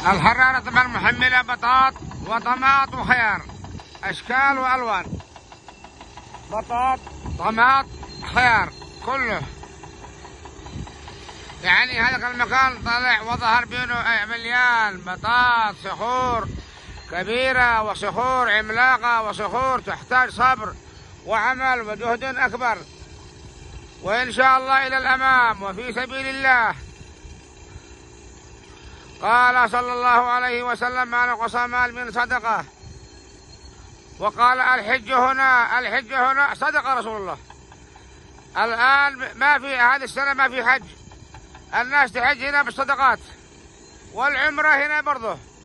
الحرارة طبعا محملة بطاط وطماط وخيار، أشكال وألوان، بطاط طماط خيار كله. يعني هذا المكان طلع وظهر بينه مليان بطاط، صخور كبيرة وصخور عملاقة وصخور تحتاج صبر وعمل وجهد أكبر، وإن شاء الله إلى الأمام وفي سبيل الله. قال صلى الله عليه وسلم: ما نقص مال من صدقة. وقال: الحج هنا صدق رسول الله. الآن ما في هذه السنة ما في حج، الناس تحج هنا بالصدقات، والعمرة هنا برضه.